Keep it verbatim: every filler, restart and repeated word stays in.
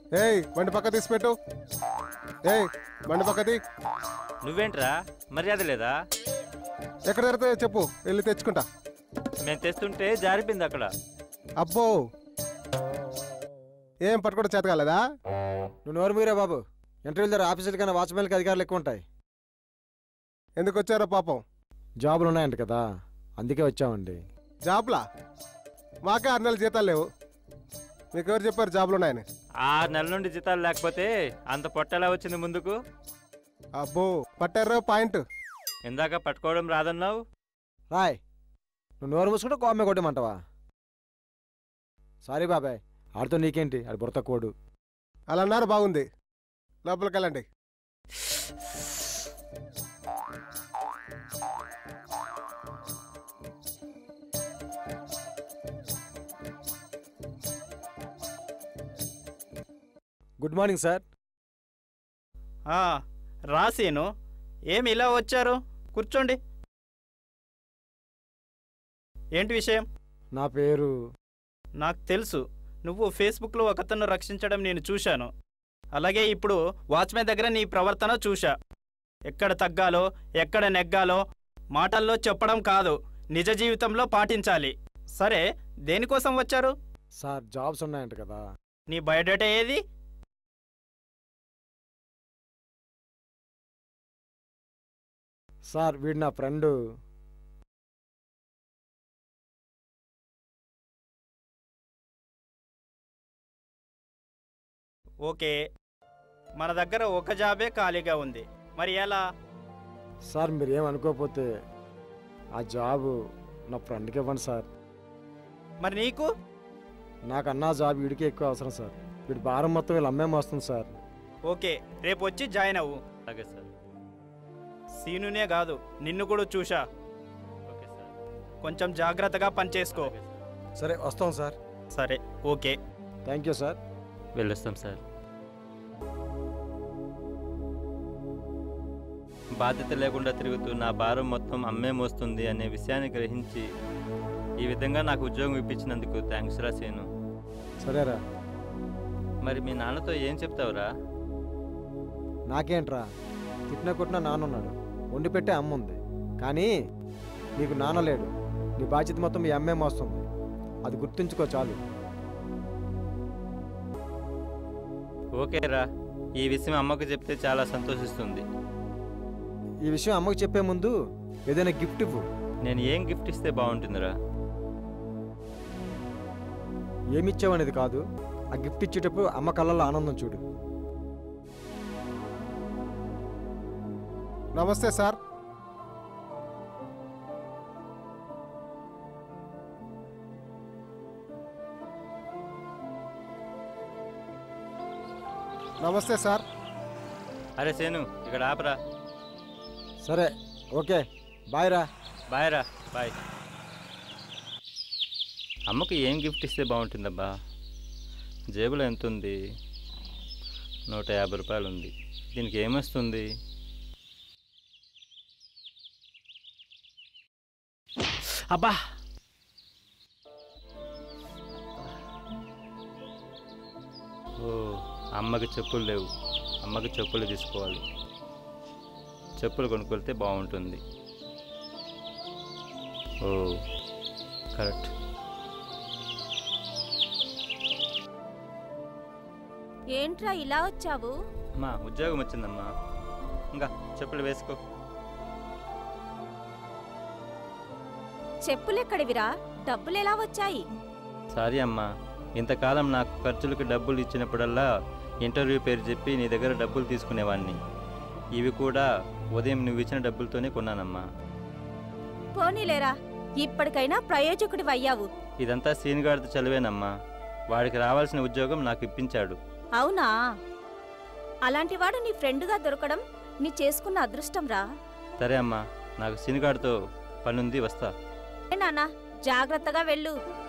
ఏయ్ బండి పక్క తీసి పెట్టు. ఏయ్ బండి పక్కది. నువ్వేంట్రా మర్యాద లేదా? ఎక్కడ దొరుకుతాయో చెప్పు, వెళ్ళి తెచ్చుకుంటా. మేము తెస్తుంటే జారిపోయింది అక్కడ. అబ్బో ఏం పట్టుకోవడం చేత కాలేదా? నువ్వు నోరు మీరే బాబు. ఇంటర్వ్యూల దగ్గర ఆఫీసర్ కన్నా వాచ్మెన్కి అధికారులు ఎక్కువ ఉంటాయి. ఎందుకు వచ్చారో పాపం? జాబులు ఉన్నాయంట కదా, అందుకే వచ్చామండి. జాబ్లా? మాకే ఆరు నెలల జీతాలు లేవు. మీకు ఎవరు చెప్పారు జాబులు ఉన్నాయని? ఆరు నెలల నుండి జీతాలు లేకపోతే అంత పొట్టెలా వచ్చింది ముందుకు? అబ్బో పట్టారో పాయింట్. ఇందాక పట్టుకోవడం రాదన్నావు. రాయ్ నువ్వు నోరు మూసుకుంటే కోమ్మే కొట్టమంటావా? సారీ బాబాయ్, ఆడితో నీకేంటి, ఆడి బుర్ర కోడు. అలా అన్నారు, బాగుంది. లోపలికి వెళ్ళండి. Good morning sir. రాసేను. ఏమి ఇలా వచ్చారు? కూర్చోండి. ఏంటి విషయం? నా పేరు. నాకు తెలుసు, నువ్వు ఫేస్బుక్లో ఒకతను రక్షించడం నేను చూశాను. అలాగే ఇప్పుడు వాచ్మెన్ దగ్గర నీ ప్రవర్తన చూశా. ఎక్కడ తగ్గాలో ఎక్కడ నెగ్గాలో మాటల్లో చెప్పడం కాదు, నిజ జీవితంలో పాటించాలి. సరే, దేనికోసం వచ్చారు? సార్ జాబ్స్ ఉన్నాయంట కదా. నీ బయోడేటా ఏది? సార్ వీడు నా ఫ్రెండు. ఓకే, మన దగ్గర ఒక జాబే ఖాళీగా ఉంది, మరి ఎలా? సార్ మీరేమనుకోకపోతే ఆ జాబు నా ఫ్రెండ్కి ఇవ్వండి సార్. మరి నీకు? నాకన్నా జాబ్ వీడికి ఎక్కువ అవసరం సార్. వీడి భారం మొత్తం వీళ్ళు అమ్మేం వస్తుంది సార్. ఓకే, రేపు వచ్చి జాయిన్ అవ్వు. అలాగే సార్. సీనునే కాదు, నిన్ను కూడా చూశా. Okay sir. కొంచెం జాగ్రత్తగా పనిచేసుకో. సరే వస్తాం సార్. సరే, ఓకే. Thank you sir. వెళ్ళొస్తాం సార్. బాధ్యత లేకుండా తిరుగుతూ నా భారం మొత్తం అమ్మే మోస్తుంది అనే విషయాన్ని గ్రహించి ఈ విధంగా నాకు ఉద్యోగం ఇప్పించినందుకు థ్యాంక్స్ రా సేను. సరేరా. మరి మీ నాన్నతో ఏం చెప్తావురా? నాకేంట్రా, తిట్టిన కొట్టిన నాన్నున్నాడు, వండి పెట్టే అమ్మ ఉంది. కానీ నీకు నాన్న లేడు. నీ బాధ్యత మొత్తం మీ అమ్మే మోస్తుంది, అది గుర్తుంచుకో చాలు. ఓకేరా, ఈ విషయం అమ్మకు చెప్తే చాలా సంతోషిస్తుంది. ఈ విషయం అమ్మకు చెప్పే ముందు ఏదైనా గిఫ్ట్ ఇవ్వు. నేను ఏం గిఫ్ట్ ఇస్తే బాగుంటుందిరా? ఏమిచ్చావనేది కాదు, ఆ గిఫ్ట్ ఇచ్చేటప్పుడు అమ్మ కళ్ళల్లో ఆనందం చూడు. నమస్తే సార్. నమస్తే సార్. అరే సేను, ఇక్కడ ఆపరా. సరే ఓకే, బాయ్ రా. బాయ్ రా. బాయ్. అమ్మకు ఏం గిఫ్ట్ ఇస్తే బాగుంటుందబ్బా? జేబులో ఎంత ఉంది? నూట యాభై రూపాయలు ఉంది. దీనికి ఏమొస్తుంది? అబ్బా, ఓ అమ్మకి చెప్పులు లేవు. అమ్మకి చెప్పులు తీసుకోవాలి. చెప్పులు కొనుక్కొలితే బాగుంటుంది. ఓ కరెక్ట్. ఏంట్రా ఇలా వచ్చావు? అమ్మా ఉద్యోగం వచ్చిందమ్మా. ఇంకా చెప్పులు వేసుకో. చెప్పులెక్కడివిరా? డబ్బులు ఎలా వచ్చాయి? సారీ అమ్మా, ఇంతకాలం నాకు ఖర్చులకు డబ్బులు ఇచ్చినప్పుడల్లా ఇంటర్వ్యూ పేరు చెప్పి నీ దగ్గర డబ్బులు తీసుకునేవాడిని. ఇవి కూడా ఉదయం నువ్వు ఇచ్చిన డబ్బులతోనే కొన్నానమ్మా. పోనీలేరా, ఇప్పటికైనా ప్రయోజకుడివి అయ్యావు. ఇదంతా సీనిగాడితో చదివేనమ్మా. వాడికి రావాల్సిన ఉద్యోగం నాకు ఇప్పించాడు. అవునా? అలాంటివాడు నీ ఫ్రెండ్గా దొరకడం నీ చేసుకున్న అదృష్టం రా. సరే అమ్మా, నాకు సీనిగాడితో పనుంది, వస్తా. నాన్న జాగ్రత్తగా వెళ్ళు.